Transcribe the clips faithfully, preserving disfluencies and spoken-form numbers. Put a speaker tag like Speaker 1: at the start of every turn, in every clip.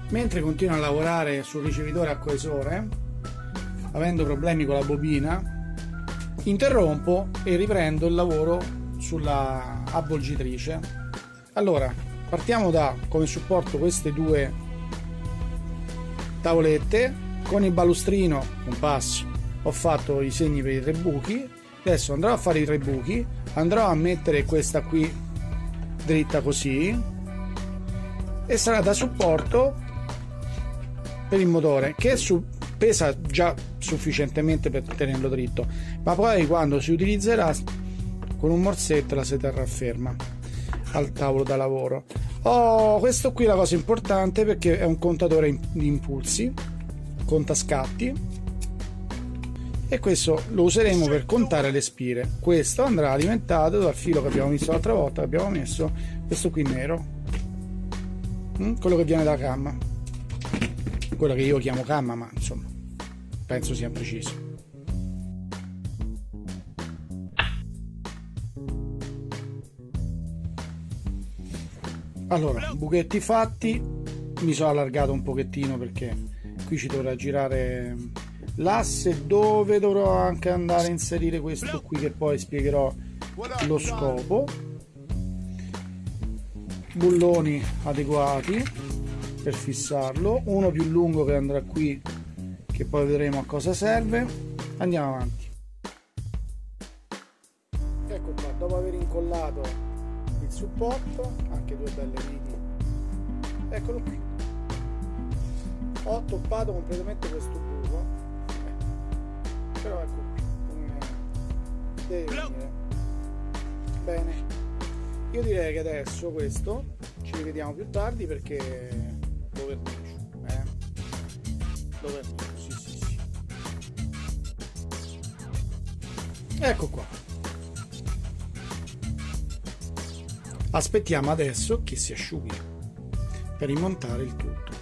Speaker 1: Mentre continuo a lavorare sul ricevitore a coesore, avendo problemi con la bobina, interrompo e riprendo il lavoro sulla avvolgitrice. Allora, partiamo da come supporto queste due tavolette. Con il balustrino, un passo, ho fatto i segni per i tre buchi. Adesso andrò a fare i tre buchi, andrò a mettere questa qui dritta così e sarà da supporto per il motore, che su, pesa già sufficientemente per tenerlo dritto, ma poi quando si utilizzerà con un morsetto la si terrà ferma al tavolo da lavoro. Oh, questo qui è la cosa importante, perché è un contatore di impulsi, conta scatti, e questo lo useremo per contare le spire. Questo andrà alimentato dal filo che abbiamo visto l'altra volta, che abbiamo messo, questo qui nero, quello che viene da gamma, quello che io chiamo gamma, ma insomma penso sia preciso. Allora, buchetti fatti, mi sono allargato un pochettino perché qui ci dovrà girare l'asse, dove dovrò anche andare a inserire questo qui, che poi spiegherò lo scopo. Bulloni adeguati per fissarlo, uno più lungo che andrà qui, che poi vedremo a cosa serve. Andiamo avanti. Ecco qua, dopo aver incollato il supporto, anche due belle viti, eccolo qui, ho toppato completamente questo buco, eh, però ecco qui come deve venire bene. Io direi che adesso questo ci rivediamo più tardi, perché lo vernicio, eh? Lo vernicio, sì sì sì. Ecco qua. Aspettiamo adesso che si asciughi per rimontare il tutto.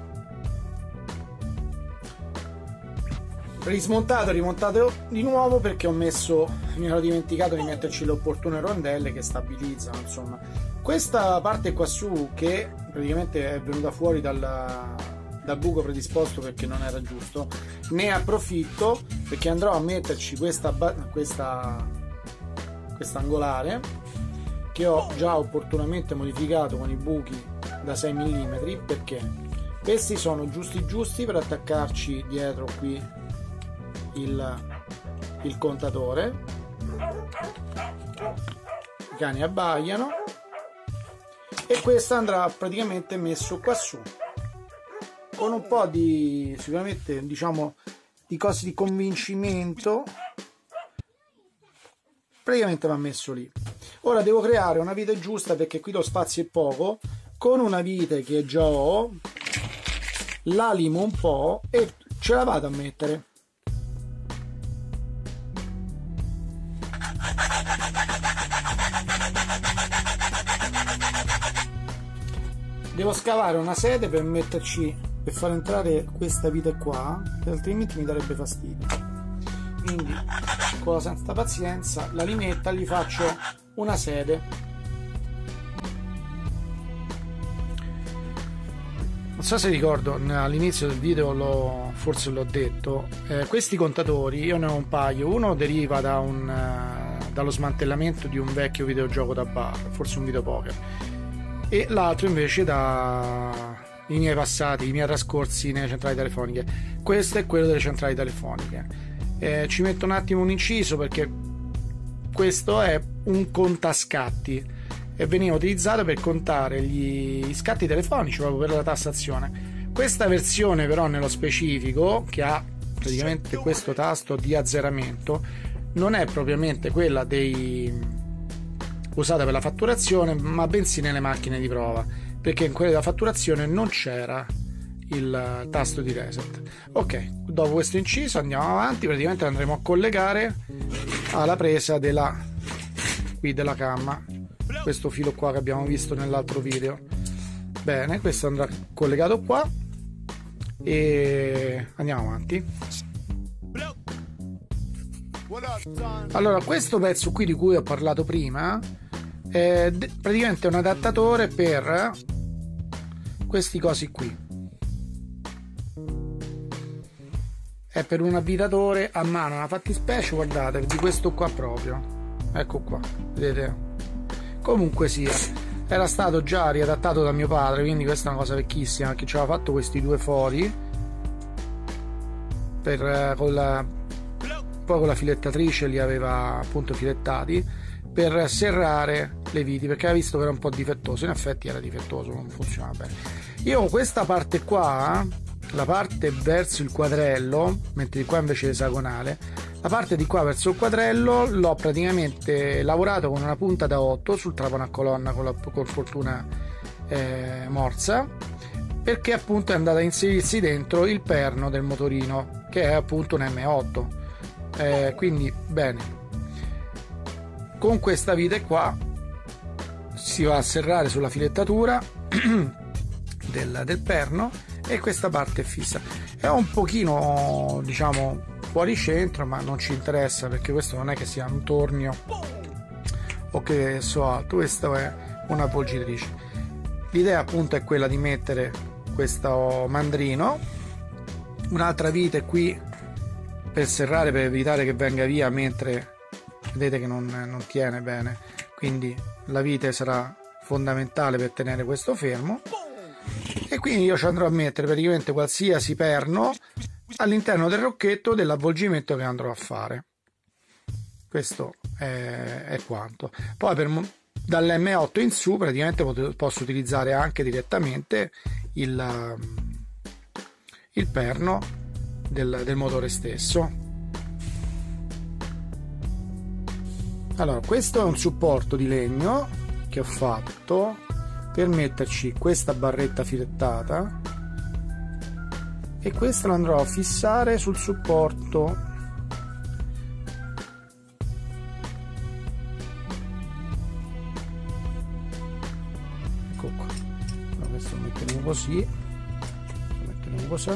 Speaker 1: Rismontato, rimontato di nuovo, perché ho messo, mi ero dimenticato di metterci le opportune rondelle che stabilizzano, insomma. Questa parte qua su, che praticamente è venuta fuori dal, dal buco predisposto perché non era giusto, ne approfitto perché andrò a metterci questa questa questa angolare che ho già opportunamente modificato con i buchi da sei millimetri, perché questi sono giusti giusti per attaccarci dietro qui il, il contatore. I cani abbaiano, e questo andrà praticamente messo qua su con un po' di, sicuramente, diciamo, di cose di convincimento. Praticamente va messo lì. Ora devo creare una vite giusta, perché qui lo spazio è poco. Con una vite che già ho, la limo un po' e ce la vado a mettere. Devo scavare una sede per metterci, per far entrare questa vite qua, altrimenti mi darebbe fastidio. Quindi con la santa pazienza, la limetta, gli faccio una sede. Non so se ricordo, all'inizio del video l'ho, forse l'ho detto, eh, questi contatori io ne ho un paio. Uno deriva da un, uh, dallo smantellamento di un vecchio videogioco da bar, forse un videopoker, e l'altro invece da i miei passati, i miei trascorsi nelle centrali telefoniche. Questo è quello delle centrali telefoniche. Eh, ci metto un attimo un inciso, perché questo è un contascatti e veniva utilizzato per contare gli scatti telefonici, proprio per la tassazione. Questa versione però nello specifico, che ha praticamente questo tasto di azzeramento, non è propriamente quella dei usata per la fatturazione, ma bensì nelle macchine di prova, perché in quelle della fatturazione non c'era il tasto di reset. Ok, dopo questo inciso andiamo avanti. Praticamente andremo a collegare alla presa della qui della camma questo filo qua che abbiamo visto nell'altro video. Bene, questo andrà collegato qua e andiamo avanti. Allora, questo pezzo qui di cui ho parlato prima è praticamente un adattatore per questi cosi qui. è per un avvitatore a mano, una fattispecie, guardate, di questo qua proprio, ecco qua, vedete? Comunque sia, era stato già riadattato da mio padre, quindi questa è una cosa vecchissima, che ci aveva fatto questi due fori per, con la, poi con la filettatrice li aveva appunto filettati per serrare le viti, perché aveva visto che era un po' difettoso, in effetti era difettoso, non funzionava bene. Io questa parte qua, la parte verso il quadrello, mentre di qua invece è esagonale, la parte di qua verso il quadrello l'ho praticamente lavorato con una punta da otto sul trapano a colonna con la con fortuna eh, morsa, perché appunto è andata a inserirsi dentro il perno del motorino, che è appunto un M otto, eh, quindi bene. Con questa vite qua si va a serrare sulla filettatura del, del perno, e questa parte è fissa. È un pochino, diciamo, fuori centro, ma non ci interessa, perché questo non è che sia un tornio o che so altro, questo è una avvolgitrice. L'idea appunto è quella di mettere questo mandrino, un'altra vite qui per serrare, per evitare che venga via mentre vedete che non, non tiene bene, quindi la vite sarà fondamentale per tenere questo fermo. E quindi io ci andrò a mettere praticamente qualsiasi perno all'interno del rocchetto dell'avvolgimento che andrò a fare. Questo è, è quanto. Poi per, dall'M otto in su praticamente posso utilizzare anche direttamente il, il perno del, del motore stesso. Allora, questo è un supporto di legno che ho fatto per metterci questa barretta filettata, e questa la andrò a fissare sul supporto. Ecco qua. Allora, questo lo metteremo così, lo metteremo così.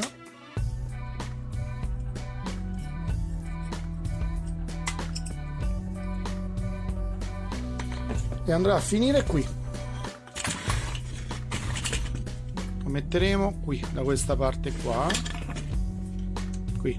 Speaker 1: E andrà a finire qui. Lo metteremo qui, da questa parte qua, qui.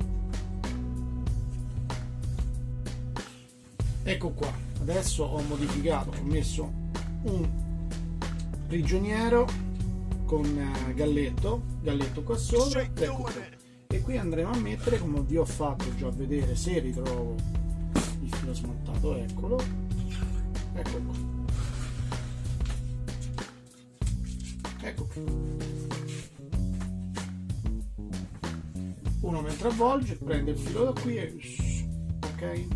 Speaker 1: Ecco qua. Adesso ho modificato, ho messo un prigioniero con galletto, galletto qua sopra, ecco qua. E qui andremo a mettere, come vi ho fatto già vedere, se ritrovo il filo smontato, eccolo, ecco qua. Ecco, uno mentre avvolge prende il filo da qui e ok,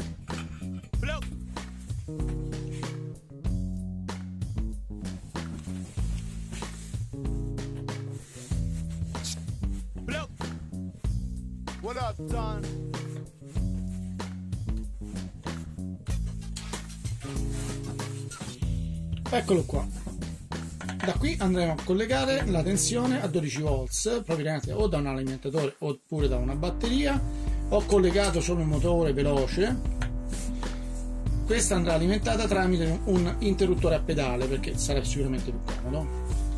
Speaker 1: what up, Don? Eccolo qua. Da qui andremo a collegare la tensione a dodici volts, proveniente o da un alimentatore oppure da una batteria. Ho collegato solo un motore veloce. Questa andrà alimentata tramite un interruttore a pedale, perché sarà sicuramente più comodo.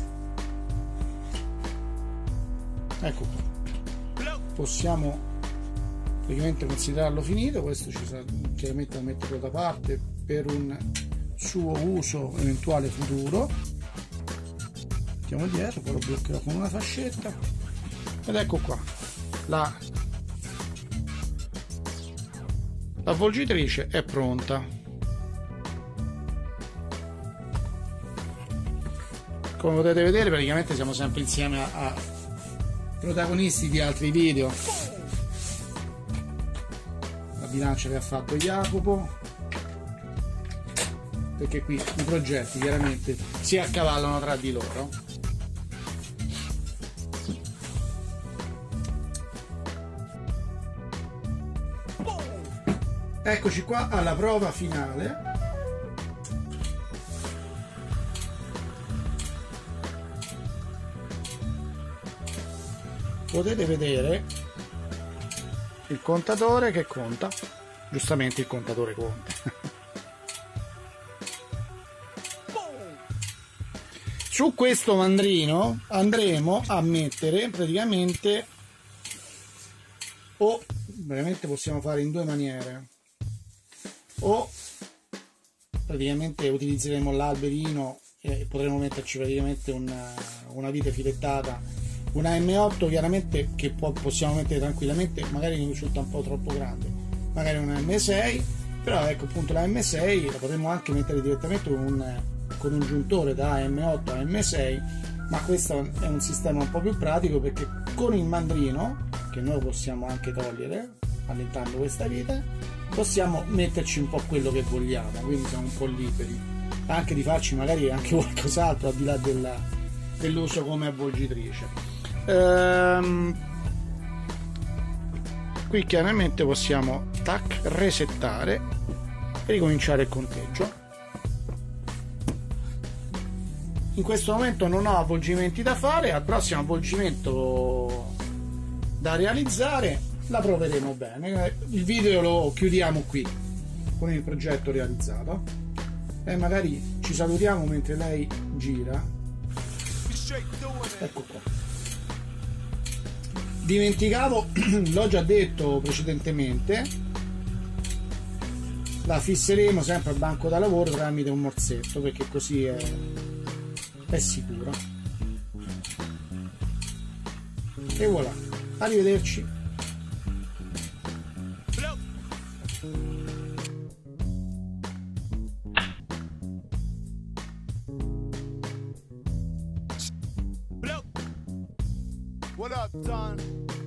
Speaker 1: Ecco qua. Possiamo praticamente considerarlo finito. Questo ci sarà chiaramente da metterlo da parte per un suo uso eventuale futuro. Mettiamo dietro, poi lo bloccherò con una fascetta, ed ecco qua la l'avvolgitrice è pronta. Come potete vedere, praticamente siamo sempre insieme a, a protagonisti di altri video. La bilancia che ha fatto Jacopo, perché qui i progetti chiaramente si accavallano tra di loro. Eccoci qua alla prova finale. Potete vedere il contatore che conta, giustamente il contatore conta. Su questo mandrino andremo a mettere praticamente o veramente possiamo fare in due maniere: o praticamente utilizzeremo l'alberino e potremo metterci praticamente una, una vite filettata, una M otto chiaramente, che può, possiamo mettere tranquillamente, magari mi risulta un po' troppo grande, magari una M sei, però ecco appunto la M sei la potremmo anche mettere direttamente con un, con un giuntore da M otto a M sei, ma questo è un sistema un po' più pratico, perché con il mandrino, che noi possiamo anche togliere allentando questa vite, possiamo metterci un po' quello che vogliamo, quindi siamo un po' liberi anche di farci magari anche qualcos'altro al di là della, dell'uso come avvolgitrice. Ehm, qui chiaramente possiamo tac, resettare e ricominciare il conteggio. In questo momento non ho avvolgimenti da fare, al prossimo avvolgimento da realizzare la proveremo bene. Il video lo chiudiamo qui con il progetto realizzato e magari ci salutiamo mentre lei gira. Ecco qua. Dimenticavo, l'ho già detto precedentemente, la fisseremo sempre al banco da lavoro tramite un morsetto, perché così è, è sicuro. E voilà, arrivederci.
Speaker 2: What up, Don?